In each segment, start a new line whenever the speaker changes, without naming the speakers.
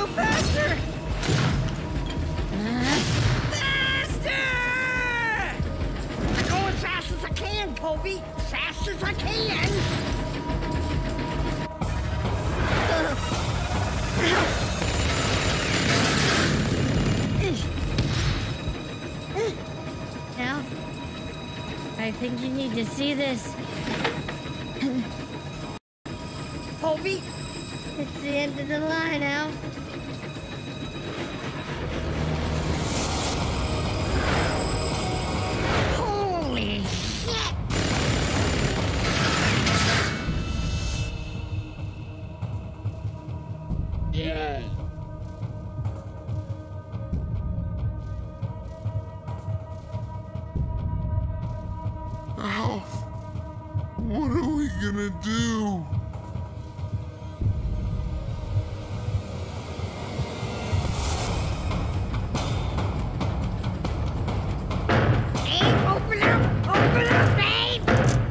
go faster! Faster! I'm going fast as I can, Colby. Fast as I can.
Now, I think you need to see this.
Colby?
It's the end of the line, Al.
Holy shit!
Yeah.
Alf, what are we gonna do?
Abe, open up! Open up, Abe!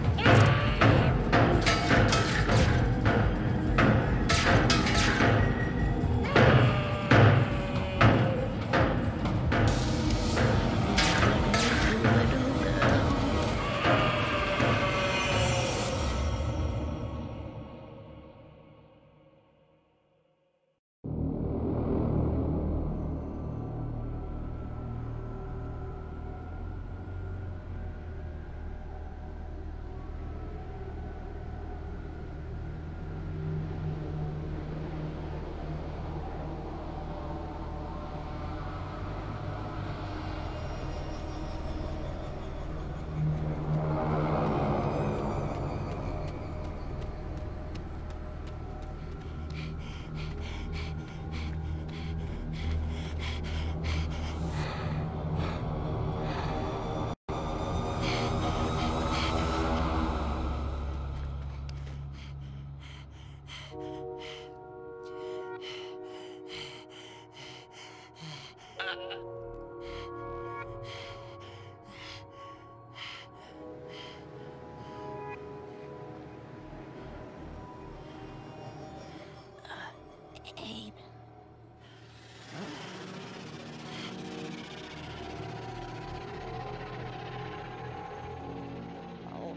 Abe. Oh.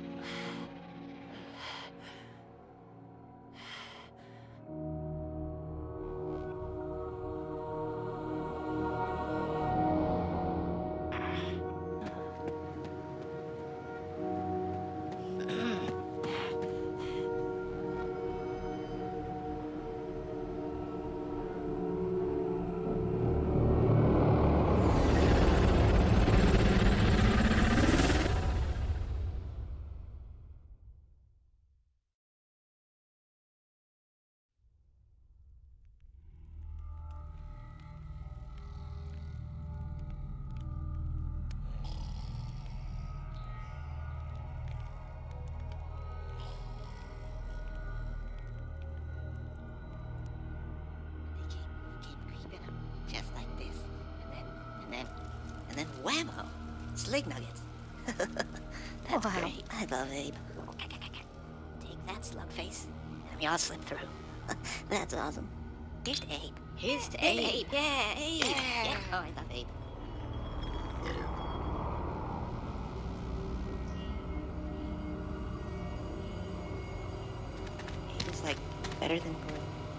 Just like this. And then whammo! Slig nuggets. That's great. I love Abe. Take that, Slugface. And we all slip through. That's awesome. Here's to Abe. Here's to Abe. Yeah, Abe. Yeah. Oh, I love Abe. Abe is like better than blue.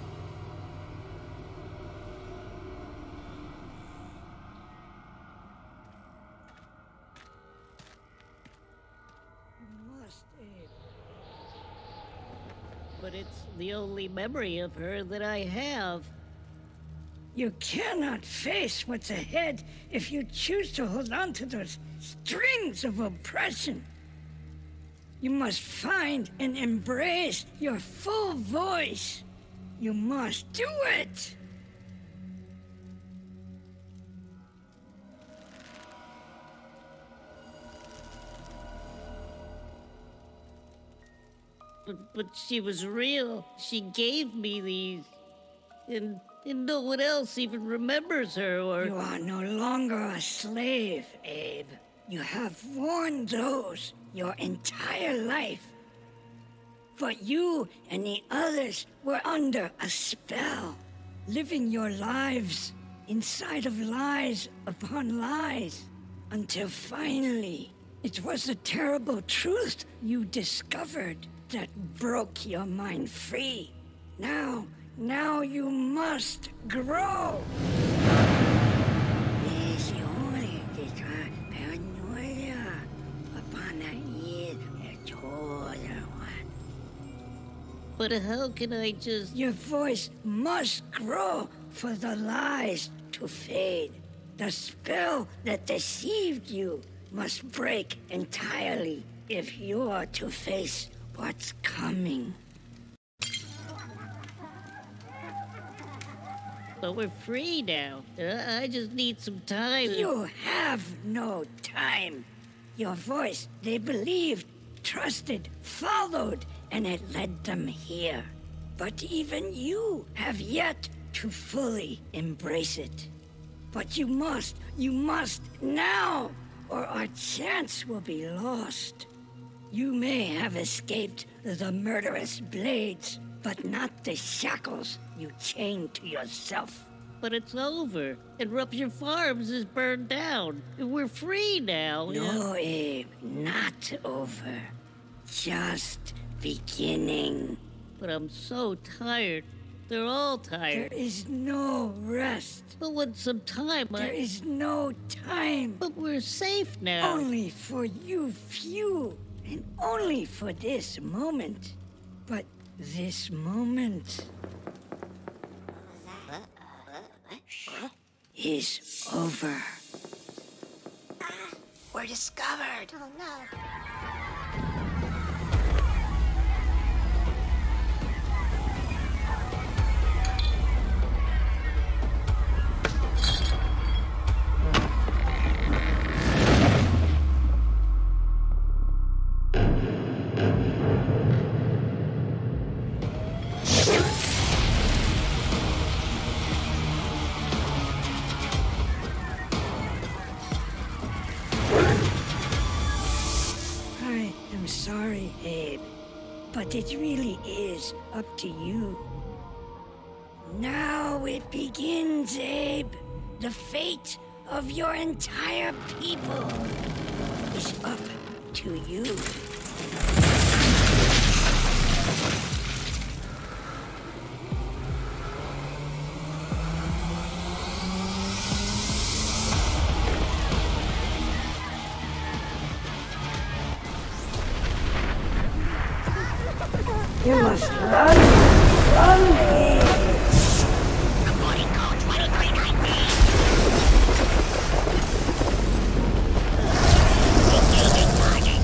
But it's the only memory of her that I have.
You cannot face what's ahead if you choose to hold on to those strings of oppression. You must find and embrace your full voice. You must do it.
But she was real. She gave me these. And no one else even remembers her or...
You are no longer a slave, Abe. You have worn those your entire life. But you and the others were under a spell. living your lives inside of lies upon lies, until finally it was the terrible truth you discovered that broke your mind free. Now you must grow.
But how can I just...
Your voice must grow for the lies to fade. The spell that deceived you must break entirely if you're to face what's coming.
But we're free now. I just need some time.
You have no time. Your voice, they believed, trusted, followed, and it led them here. But even you have yet to fully embrace it. But you must now, or our chance will be lost. You may have escaped the murderous blades, but not the shackles you chained to yourself.
But it's over, and RuptureFarms is burned down. We're free now.
No, Abe, not over. Just beginning.
But I'm so tired. They're all tired.
There is no rest.
But with some time,
There is no time.
But we're safe now.
Only for you few, and only for this moment. But this moment is over.
We're discovered. Oh no.
I'm sorry, Abe, but it really is up to you. Now it begins, Abe. The fate of your entire people is up to you. You must run! Run, Abe!
Reporting code 2319. Engaging target.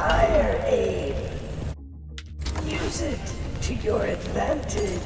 fire, Abe. Use it to your advantage.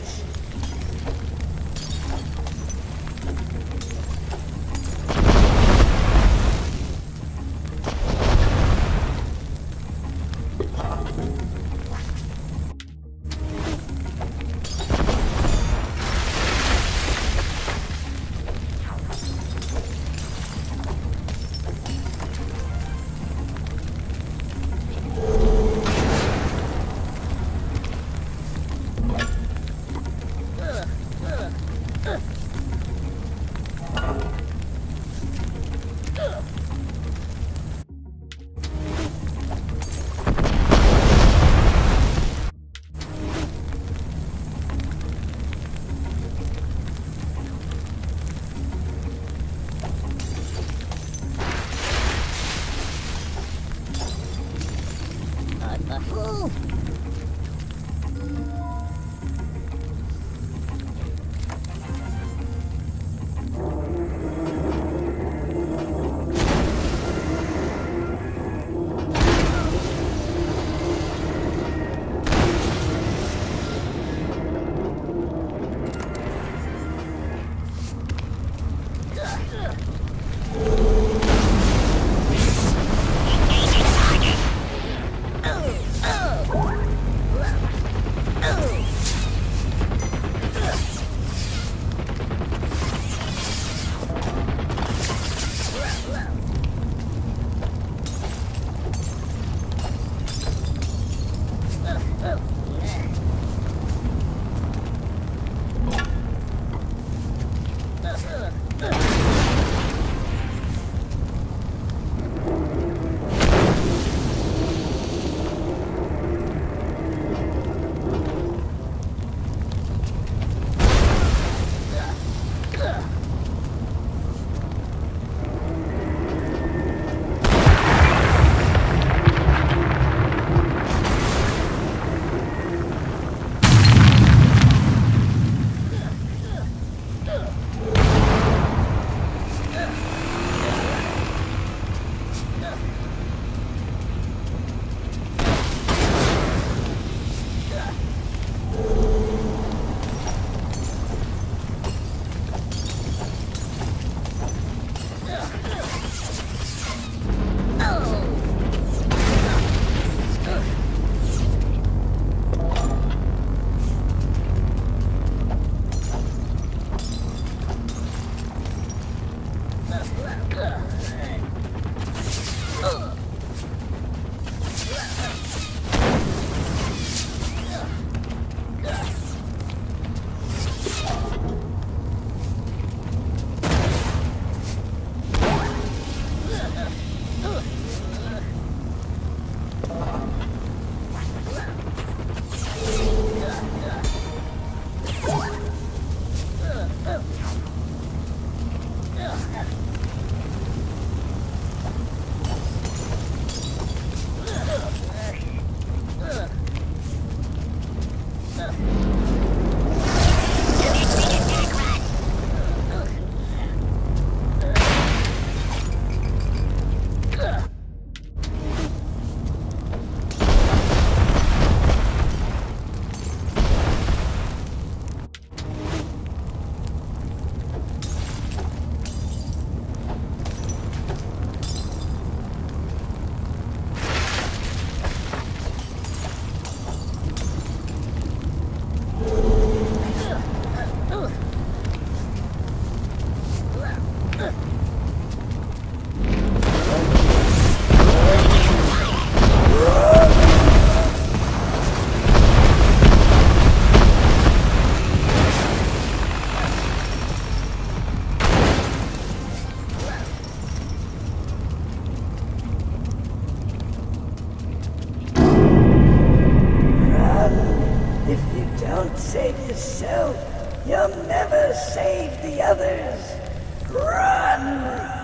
You'll never save the others. Run!